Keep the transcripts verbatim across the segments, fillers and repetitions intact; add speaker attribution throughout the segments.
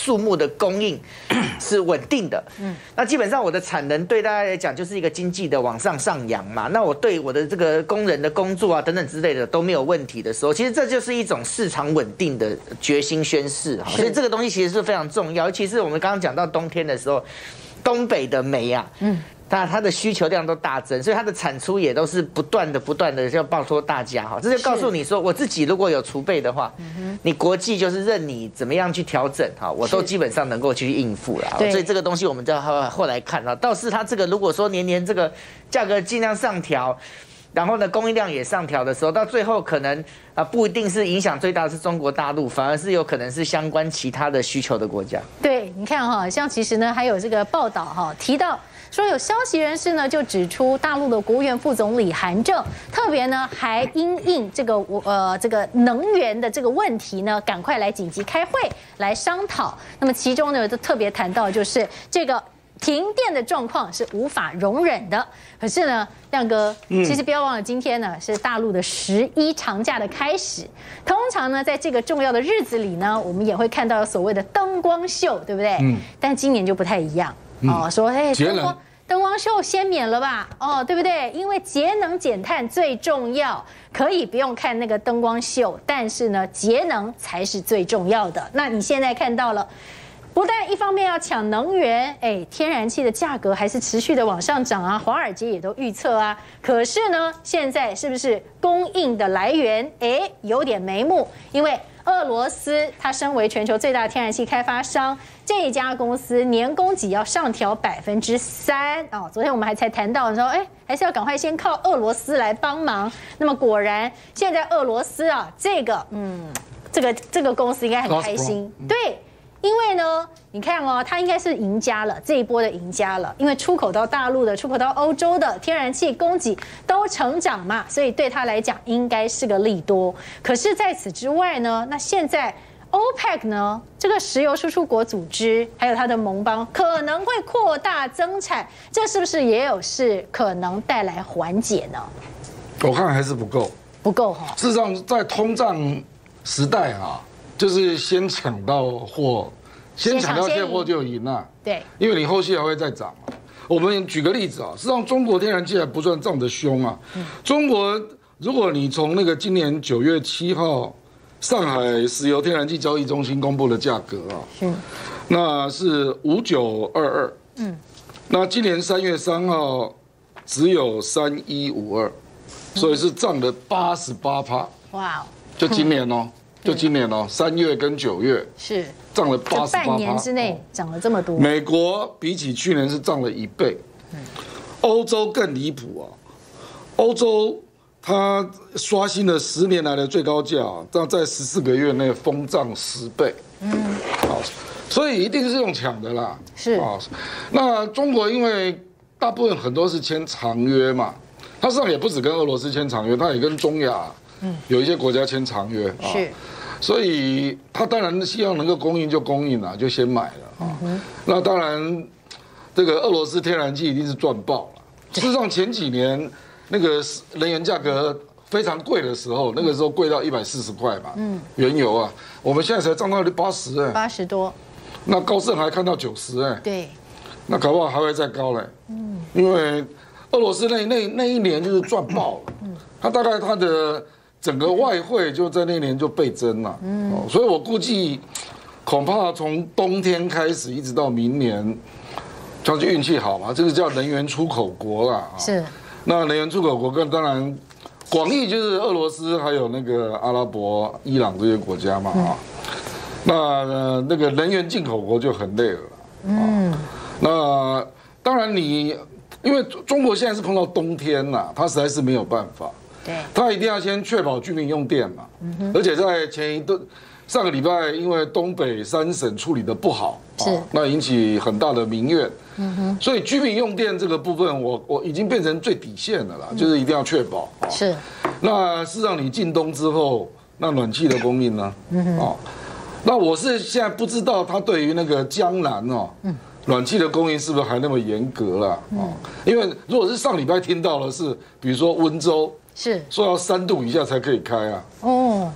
Speaker 1: 数目的供应是稳定的。嗯，那基本上我的产能对大家来讲就是一个经济的往上上扬嘛。那我对我的这个工人的工作啊等等之类的都没有问题的时候，其实这就是一种市场稳定的决心宣示哈。所以这个东西其实是非常重要，尤其是我们刚刚讲到冬天的时候，东北的煤啊，嗯。它它的需求量都大增，所以它的产出也都是不断的、不断的要报托大家哈。这就告诉你说，我自己如果有储备的话，你国际就是任你怎么样去调整哈，我都基本上能够去应付了。所以这个东西我们就要后来看啊。倒是它这个如果说年年这个价格尽量上调，然后呢供应量也上调的时候，到最后可能啊不一定是影响最大的是中国大陆，反而是有可能是相关其他的需求的国家。对，你看哈，像其实呢还有这个报道哈提到。说有消息人士呢就指出，大陆的国务院副总理韩正特别呢还因应这个呃这个能源的这个问题呢，赶快来紧急开会来商讨。那么其中呢就特别谈到，就是这个停电的状况是无法容忍的。可是呢，亮哥，其实不要忘了，今天呢是大陆的十一长假的开始。通常呢，在这个重要的日子里呢，我们也会看到所谓的灯光秀，对不对？嗯。但今年就不太一样。哦，说哎，灯光灯光秀先免了吧？哦，对不对？因为节能减碳最重要，可以不用看那个灯光秀，但是呢，节能才是最重要的。那你现在看到了，不但一方面要抢能源，哎，天然气的价格还是持续的往上涨啊，华尔街也都预测啊。可是呢，现在是不是供应的来源，哎，有点眉目？因为俄罗斯它身为全球最大的天然气开发商，这一家公司年供给要上调百分之三哦。昨天我们还才谈到说，哎，还是要赶快先靠俄罗斯来帮忙。那么果然，现在俄罗斯啊，这个嗯，这个这个公司应该很开心，对。因为呢，你看哦，它应该是赢家了，这一波的赢家了。因为出口到大陆的、出口到欧洲的天然气供给都成长嘛，所以对它来讲应该是个利多。可是在此之外呢，那现在 OPEC 呢，这个石油输出国组织还有它的盟邦可能会扩大增产，这是不是也有是可能带来缓解呢？
Speaker 2: 我看还是不够，
Speaker 1: 不够哈。
Speaker 2: 事实上，在通胀时代啊。就是先抢到货，先抢到现货就赢了。对，因为你后续还会再涨嘛。我们举个例子啊，实际上中国天然气还不算涨得凶啊。中国如果你从那个今年九月七号上海石油天然气交易中心公布的价格啊，是，那是五九二二。嗯，那今年三月三号只有三一五二，所以是涨了八十八趴。哇，就今年哦。就今年哦，三月跟九月是涨了八十八趴，半年之内涨了这么多。美国比起去年是涨了一倍，欧洲更离谱啊！欧洲它刷新了十年来的最高价，这样在十四个月内疯涨十倍。嗯，好，所以一定是用抢的啦。是啊，那中国因为大部分很多是签长约嘛，它实际上也不止跟俄罗斯签长约，它也跟中亚。嗯，有一些国家签长约啊，是，所以他当然希望能够供应就供应了，就先买了啊。那当然，这个俄罗斯天然气一定是赚爆了。事实上前几年那个能源价格非常贵的时候，那个时候贵到一百四十块嘛，嗯，原油啊，我们现在才涨到八十哎，八十多，那高盛还看到九十哎，对，那搞不好还会再高嘞，嗯，因为俄罗斯那那那一年就是赚爆了，嗯，他大概他的。整个外汇就在那年就倍增了，嗯，所以我估计恐怕从冬天开始一直到明年，就是运气好嘛，这个叫能源出口国啦，是。那能源出口国跟当然广义就是俄罗斯还有那个阿拉伯、伊朗这些国家嘛啊，那呃那个能源进口国就很累了，嗯，那当然你因为中国现在是碰到冬天啦，它实在是没有办法。他一定要先确保居民用电嘛，而且在前一段上个礼拜，因为东北三省处理的不好，是那引起很大的民怨，所以居民用电这个部分，我我已经变成最底线了啦，就是一定要确保。是，那事实上你进冬之后，那暖气的供应呢？哦，那我是现在不知道他对于那个江南哦，暖气的供应是不是还那么严格啦？哦，因为如果是上礼拜听到的是，比如说温州。是说要三度以下才可以开啊。哦，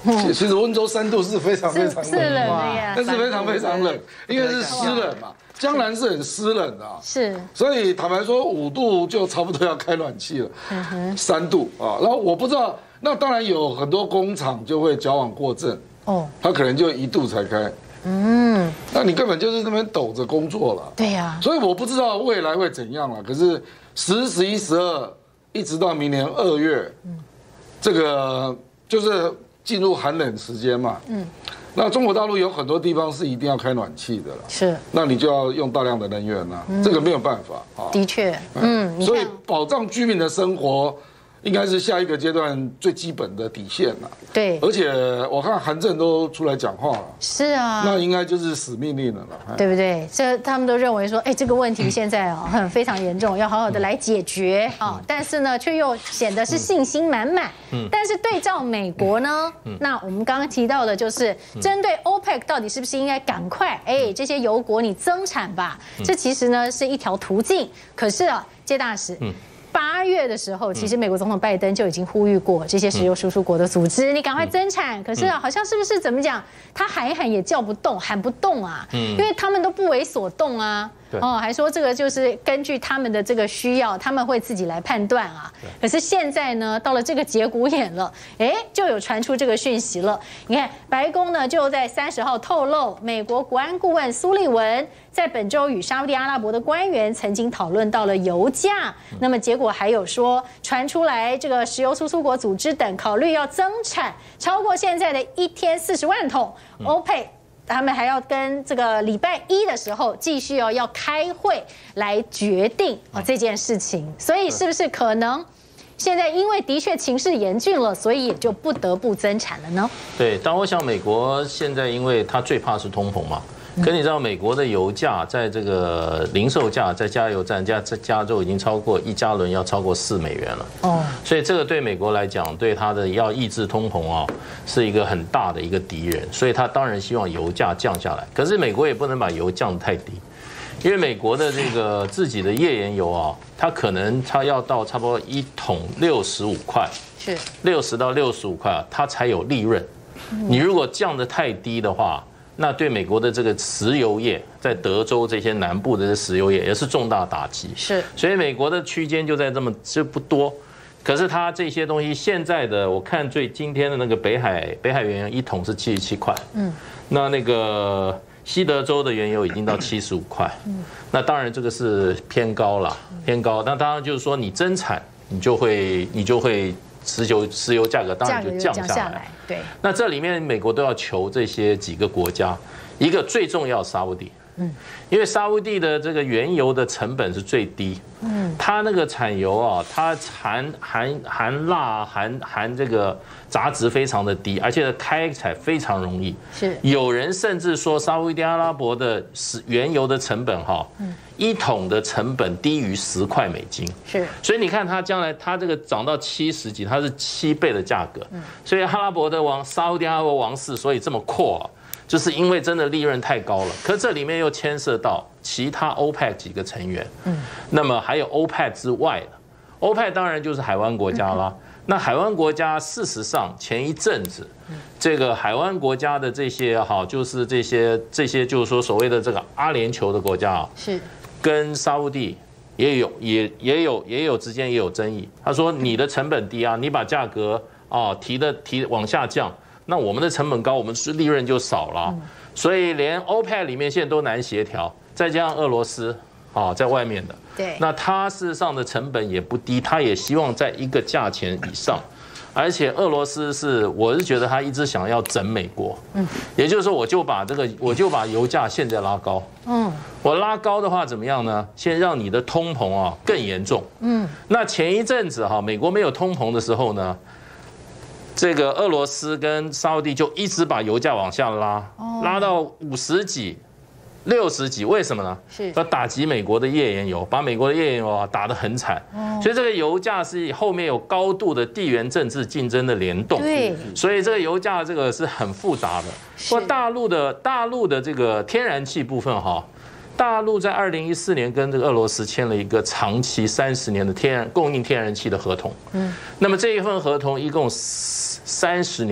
Speaker 2: 其实温州三度是非常非常冷，
Speaker 3: 是冷的呀，
Speaker 2: 但是非常非常冷，因为是湿冷嘛。江南是很湿冷的、啊，
Speaker 3: 是，
Speaker 2: 所以坦白说，五度就差不多要开暖气了，三度啊。然后我不知道，那当然有很多工厂就会矫枉过正，哦，他可能就一度才开，嗯，那你根本就是那边抖着工作了，
Speaker 3: 对呀、啊。
Speaker 2: 所以我不知道未来会怎样了。可是十、十一、十二，一直到明年二月，嗯，这个就是进入寒冷时间嘛，嗯。那中国大陆有很多地方是一定要开暖气的了，
Speaker 3: 是，
Speaker 2: 那你就要用大量的能源了，嗯、这个没有办法啊。
Speaker 3: 的确，嗯，
Speaker 2: 所以保障居民的生活，应该是下一个阶段最基本的底线了。
Speaker 3: 对，
Speaker 2: 而且我看韩正都出来讲话了，
Speaker 3: 是啊，
Speaker 2: 那应该就是死命令了了，
Speaker 3: 对不对？这他们都认为说，哎，这个问题现在啊很非常严重，要好好的来解决啊。但是呢，却又显得是信心满满。嗯，但是对照美国呢，那我们刚刚提到的就是针对 OPEC 到底是不是应该赶快，哎，这些油国你增产吧？这其实呢是一条途径。可是啊，介大使。八月的时候，其实美国总统拜登就已经呼吁过这些石油输出国的组织，你赶快增产。可是啊，好像是不是怎么讲，他喊一喊也叫不动，喊不动啊，因为他们都不为所动啊。哦，还说这个就是根据他们的这个需要，他们会自己来判断啊。可是现在呢，到了这个节骨眼了，哎，就有传出这个讯息了。你看，白宫呢就在三十号透露，美国国安顾问苏利文在本周与沙烏地阿拉伯的官员曾经讨论到了油价，那么结果还有说传出来，这个石油输出国组织等考虑要增产超过现在的一天四十万桶，欧佩。他们还要跟这个礼拜一的时候继续哦要开会来决定哦这件事情，所以是不是可能现在因为的确情势严峻了，所以也就不得不增产了呢？
Speaker 4: 对，但我想美国现在因为它最怕是通膨嘛。可你知道美国的油价在这个零售价在加油站加在加州已经超过一加仑要超过四美元了哦，所以这个对美国来讲，对它的要抑制通膨啊，是一个很大的一个敌人，所以他当然希望油价降下来。可是美国也不能把油降得太低，因为美国的这个自己的页岩油啊，它可能它要到差不多一桶六十五块，是六十到六十五块啊，它才有利润。你如果降得太低的话，那对美国的这个石油业，在德州这些南部的这石油业也是重大打击。是，所以美国的区间就在这么这不多，可是它这些东西现在的我看最今天的那个北海北海原油一桶是七十七块，嗯，那那个西德州的原油已经到七十五块，嗯，那当然这个是偏高了，偏高。那当然就是说你增产，你就会你就会。石油石油价格当然就降下来，对。那这里面美国都要求这些几个国家，一个最重要沙烏地，嗯，因为沙烏地的这个原油的成本是最低，嗯，它那个产油啊，它含含含钠含含这个杂质非常的低，而且开采非常容易。是有人甚至说沙烏地阿拉伯的原油的成本哈，嗯。一桶的成本低于十块美金，是，所以你看它将来它这个涨到七十几，它是七倍的价格，所以阿拉伯的王沙烏地阿拉伯王室所以这么阔啊，就是因为真的利润太高了。可这里面又牵涉到其他 OPEC 几个成员，嗯，那么还有 OPEC 之外的 ，OPEC 当然就是海湾国家啦。那海湾国家事实上前一阵子，这个海湾国家的这些哈，就是这些这些就是说所谓的这个阿联酋的国家啊，是。跟沙烏地也有也也有也有之间也有争议。他说你的成本低啊，你把价格啊提的提往下降，那我们的成本高，我们是利润就少了。所以连 OPEC 里面现在都难协调，再加上俄罗斯啊在外面的，对，那它事实上的成本也不低，它也希望在一个价钱以上。而且俄罗斯是，我是觉得他一直想要整美国，嗯，也就是说，我就把这个，我就把油价现在拉高，嗯，我拉高的话怎么样呢？先让你的通膨啊更严重，嗯，那前一阵子哈，美国没有通膨的时候呢，这个俄罗斯跟沙烏地就一直把油价往下拉，拉到五十几。六十几，为什么呢？是要打击美国的页岩油，把美国的页岩油啊打得很惨，所以这个油价是后面有高度的地缘政治竞争的联动，对，所以这个油价这个是很复杂的。不过大陆的大陆的这个天然气部分哈，大陆在二零一四年跟这个俄罗斯签了一个长期三十年的天然供应天然气的合同，嗯，那么这一份合同一共三十年。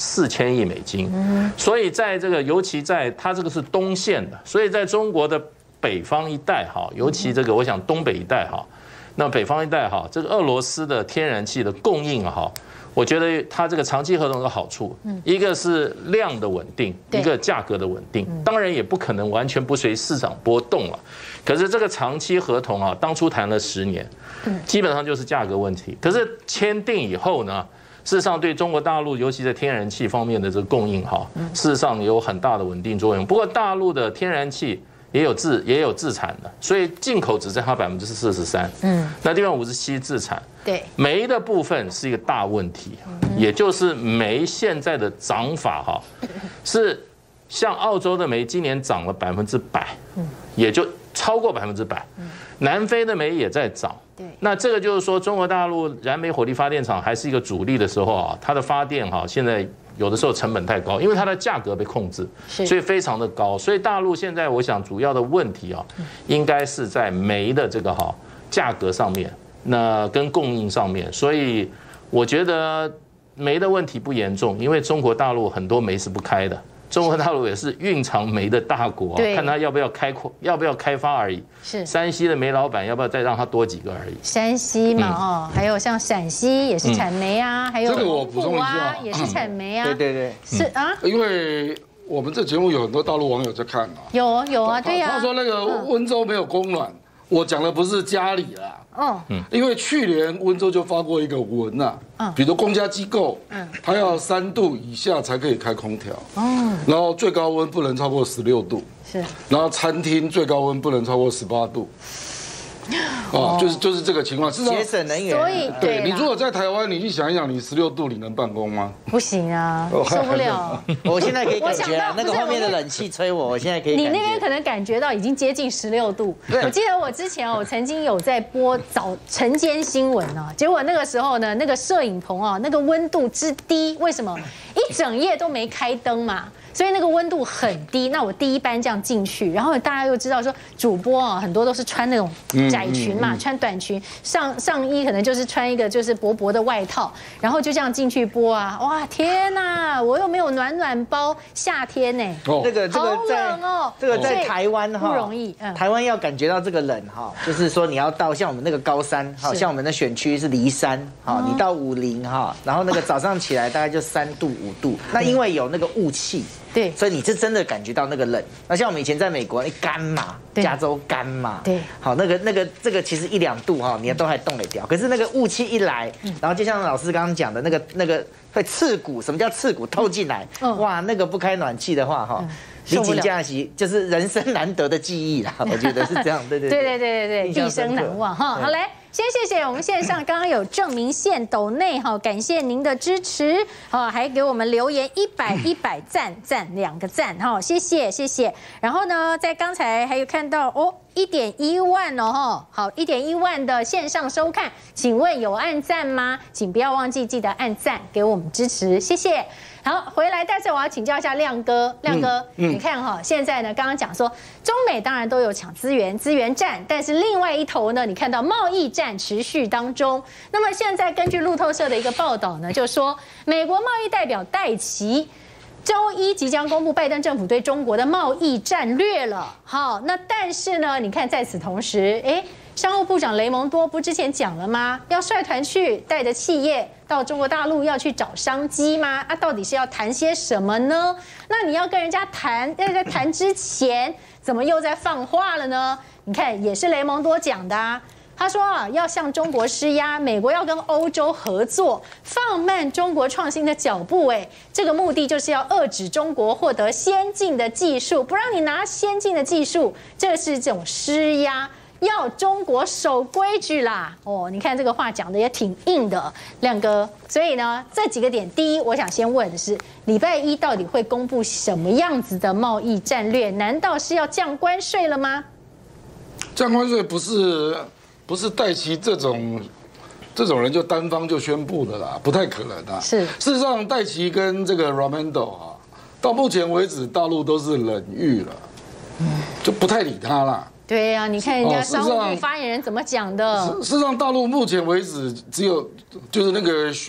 Speaker 4: 四千亿美金。所以在这个，尤其在它这个是东线的，所以在中国的北方一带哈，尤其这个我想东北一带哈，那北方一带哈，这个俄罗斯的天然气的供应哈。我觉得它这个长期合同有个好处，一个是量的稳定，一个价格的稳定。当然也不可能完全不随市场波动了。可是这个长期合同啊，当初谈了十年，基本上就是价格问题。可是签订以后呢，事实上对中国大陆，尤其在天然气方面的这个供应哈，事实上有很大的稳定作用。不过大陆的天然气也有自也有自产的，所以进口只占它百分之四十三，嗯，那地方五十七自产。对，煤的部分是一个大问题，也就是煤现在的涨法哈，是像澳洲的煤今年涨了百分之百，也就超过百分之百，南非的煤也在涨。对，那这个就是说，中国大陆燃煤火力发电厂还是一个主力的时候啊，它的发电哈现在。有的时候成本太高，因为它的价格被控制，所以非常的高。所以大陆现在我想主要的问题啊，应该是在煤的这个哈价格上面，那跟供应上面。所以我觉得煤的问题不严重，因为中国大陆很多煤是不开的。中国大陆也是蕴藏煤的大国，看他要不要开扩，要不要开发而已。是山西的煤老板要不要再让他多几个而已。山西嘛，哦，还有像陕西也是产煤啊，还有
Speaker 2: 我补充一下，
Speaker 3: 也是产煤啊。
Speaker 1: 对对对，
Speaker 3: 是啊，
Speaker 2: 因为我们这节目有很多大陆网友在看啊。
Speaker 3: 有有啊，对呀。
Speaker 2: 他说那个温州没有供暖，我讲的不是家里啦。哦，因为去年温州就发过一个文呐，比如公家机构，嗯，它要三度以下才可以开空调，哦，然后最高温不能超过十六度，是，然后餐厅最高温不能超过十八度，啊，就是就是这个情况，
Speaker 1: 节省能源。
Speaker 3: 所以，
Speaker 2: 对你如果在台湾，你去想一想，你十六度你能办公吗？
Speaker 3: 不行啊，受不了。
Speaker 1: 我现在可以感觉那个后面的冷气吹我，我现在可以。
Speaker 3: 你那边可能感觉到已经接近十六度。我记得我之前我曾经有在播早晨间新闻啊，结果那个时候呢，那个摄影棚啊，那个温度之低，为什么？一整夜都没开灯嘛。所以那个温度很低，那我第一班这样进去，然后大家又知道说主播啊，很多都是穿那种窄裙嘛，穿短裙，上上衣可能就是穿一个就是薄薄的外套，然后就这样进去播啊，哇天哪，我又没有暖暖包，夏天呢，
Speaker 1: 这个这个在
Speaker 3: 哦，
Speaker 1: 这个在台湾哈
Speaker 3: 不容易，
Speaker 1: 台湾要感觉到这个冷哈，就是说你要到像我们那个高山，好像我们的选区是梨山，好，你到武陵哈，然后那个早上起来大概就三度五度，那因为有那个雾气。对，所以你是真的感觉到那个冷。那像我们以前在美国，干嘛？加州干嘛？对，好，那个那个这个其实一两度哈，你都还冻得掉。可是那个雾气一来，然后就像老师刚刚讲的那个那个会刺骨，什么叫刺骨？透进来，哇，那个不开暖气的话哈。离境假期就是人生难得的记忆啦，我觉得是这样，对对
Speaker 3: 对对对对对，毕生难忘哈。好嘞，先谢谢我们线上刚刚有郑明宪斗内哈，感谢您的支持，好，还给我们留言一百一百赞赞两个赞哈，谢谢谢谢。然后呢，在刚才还有看到哦。一点一万哦，哈，好，一点一万的线上收看，请问有按赞吗？请不要忘记记得按赞，给我们支持，谢谢。好，回来，但是我要请教一下亮哥，亮哥，嗯嗯、你看哈，现在呢，刚刚讲说中美当然都有抢资源，资源战，但是另外一头呢，你看到贸易战持续当中。那么现在根据路透社的一个报道呢，就说美国贸易代表戴琪。周一即将公布拜登政府对中国的贸易战略了，好，那但是呢，你看在此同时，哎，商务部长雷蒙多不之前讲了吗？要率团去带着企业到中国大陆要去找商机吗？啊，到底是要谈些什么呢？那你要跟人家谈，那在谈之前，怎么又在放话了呢？你看，也是雷蒙多讲的啊。他说啊，要向中国施压，美国要跟欧洲合作，放慢中国创新的脚步。哎，这个目的就是要遏制中国获得先进的技术，不让你拿先进的技术，这是这种施压，要中国守规矩啦。哦，你看这个话讲的也挺硬的，亮哥。所以呢，这几个点，第一，我想先问的是，礼拜一到底会公布什么样子的贸易战略？难道是要降关税了吗？
Speaker 2: 降关税不是。不是戴琪这种这种人就单方就宣布的啦，不太可能啊。是，事实上戴琪跟这个 Raimondo 啊，到目前为止大陆都是冷遇了，就不太理他啦。
Speaker 3: 对呀、啊，你看人家商务部发言人怎么讲的？
Speaker 2: 事实上，大陆目前为止只有就是那个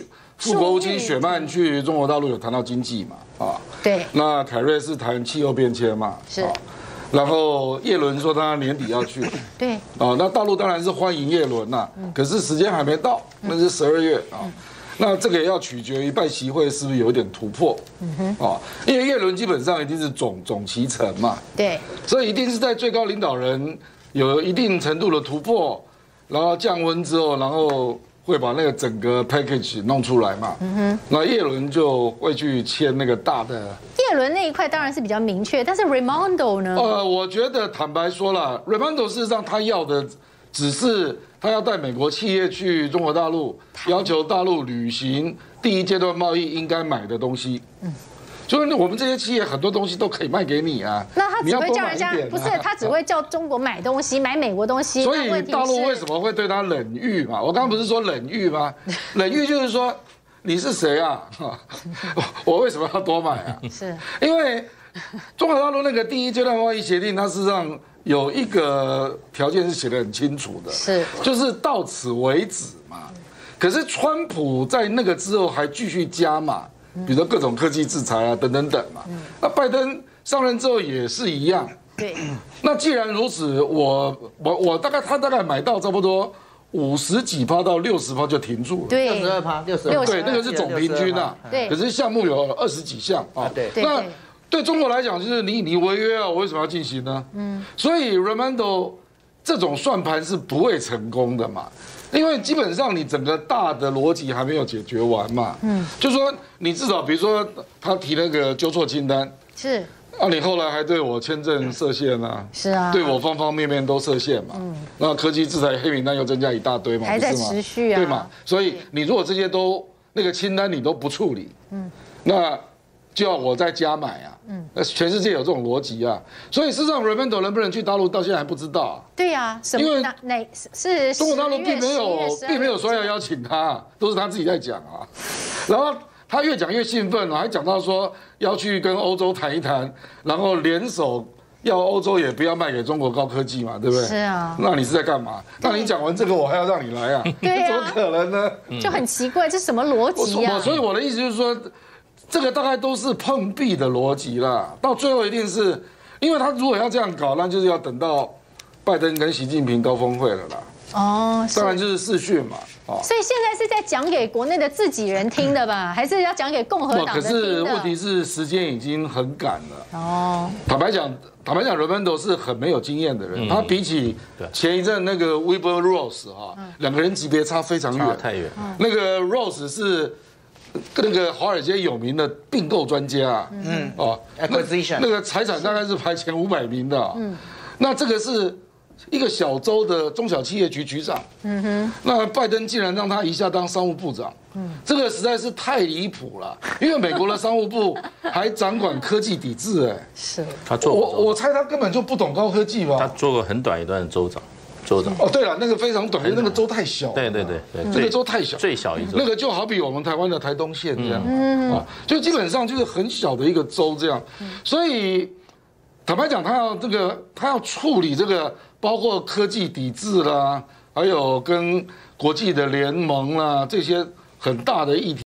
Speaker 2: 副国务卿雪曼去中国大陆有谈到经济嘛，啊，
Speaker 3: 对，
Speaker 2: 那凯瑞是谈气候变迁嘛，
Speaker 3: 是，
Speaker 2: 然后叶伦说他年底要去，
Speaker 3: 对，
Speaker 2: 啊，那大陆当然是欢迎叶伦呐，可是时间还没到，那是十二月啊。那这个也要取决于拜习会是不是有一点突破，嗯哼，啊，因为叶伦基本上一定是总总期程嘛，
Speaker 3: 对，
Speaker 2: 所以一定是在最高领导人有一定程度的突破，然后降温之后，然后会把那个整个 package 弄出来嘛，嗯哼，那叶伦就会去签那个大的。
Speaker 3: 叶伦那一块当然是比较明确，但是 Raimondo 呢？
Speaker 2: 呃，我觉得坦白说了 ，Raimondo 事实上他要的只是。他要带美国企业去中国大陆，要求大陆履行第一阶段贸易应该买的东西。嗯，就是我们这些企业很多东西都可以卖给你啊。
Speaker 3: 那他只会叫人家不是，他只会叫中国买东西，买美国东西。
Speaker 2: 所以大陆为什么会对他冷遇嘛？我刚刚不是说冷遇吗？冷遇就是说你是谁啊？我为什么要多买啊？
Speaker 3: 是因
Speaker 2: 为中国大陆那个第一阶段贸易协定，它事实上。有一个条件是写得很清楚的，
Speaker 3: 是
Speaker 2: 就是到此为止嘛。可是川普在那个之后还继续加码，比如说各种科技制裁啊，等等等嘛。那拜登上任之后也是一样。
Speaker 3: 对。
Speaker 2: 那既然如此，我我我大概他大概买到差不多五十几趴到六十趴就停住了。
Speaker 3: 对，
Speaker 1: 六十二趴，六十二。
Speaker 2: 对，那个是总平均啊。
Speaker 3: 对。
Speaker 2: 可是项目有二十几项啊。
Speaker 1: 对。
Speaker 2: 那。对中国来讲，就是你你违约啊，我为什么要进行呢？嗯，所以 Raimondo 这种算盘是不会成功的嘛，因为基本上你整个大的逻辑还没有解决完嘛。嗯，就说你至少比如说他提那个纠错清单，
Speaker 3: 是
Speaker 2: 啊，你后来还对我签证设限啊，
Speaker 3: 是啊，
Speaker 2: 对我方方面面都设限嘛。嗯，那科技制裁黑名单又增加一大堆嘛，
Speaker 3: 还在持续啊，
Speaker 2: 对嘛？所以你如果这些都那个清单你都不处理，嗯，那。就要我再加买啊，嗯，全世界有这种逻辑啊，所以事实上 Raimondo 能不能去大陆，到现在还不知道啊。
Speaker 3: 对呀，因为哪是
Speaker 2: 中国大陆并没有并没有说要邀请他，都是他自己在讲啊。然后他越讲越兴奋了，还讲到说要去跟欧洲谈一谈，然后联手要欧洲也不要卖给中国高科技嘛，对不对？
Speaker 3: 是啊。
Speaker 2: 那你是在干嘛？那你讲完这个，我还要让你来啊？
Speaker 3: 对啊，
Speaker 2: 怎么可能呢？
Speaker 3: 就很奇怪，这什么逻辑啊？
Speaker 2: 所以我的意思就是说。这个大概都是碰壁的逻辑啦，到最后一定是，因为他如果要这样搞，那就是要等到拜登跟习近平高峰会了啦。哦，当然就是视讯嘛。哦，
Speaker 3: 所以现在是在讲给国内的自己人听的吧，还是要讲给共和党的听的？
Speaker 2: 可是问题是时间已经很赶了。哦，坦白讲，坦白讲 ，Raimondo 是很没有经验的人，他比起前一阵那个 Wilbur Ross 哈，两个人级别差非常远，
Speaker 4: 差太远。
Speaker 2: 那个 Ross 是。那个华尔街有名的并购专家，嗯，哦，那那个财产大概是排前五百名的，嗯，那这个是一个小州的中小企业局局长，嗯哼，那拜登竟然让他一下当商务部长，嗯，这个实在是太离谱了，因为美国的商务部还掌管科技抵制，哎，
Speaker 3: 是，
Speaker 2: 他做我我猜他根本就不懂高科技吧，
Speaker 4: 他做过很短一段的州长。州长
Speaker 2: 哦，对了，那个非常短，因为那个州太小。
Speaker 4: 对对对对，
Speaker 2: 这个州太小，
Speaker 4: 最小一州。
Speaker 2: 那个就好比我们台湾的台东县这样，啊，就基本上就是很小的一个州这样。所以坦白讲，他要这个，他要处理这个，包括科技抵制啦，还有跟国际的联盟啦这些很大的议题。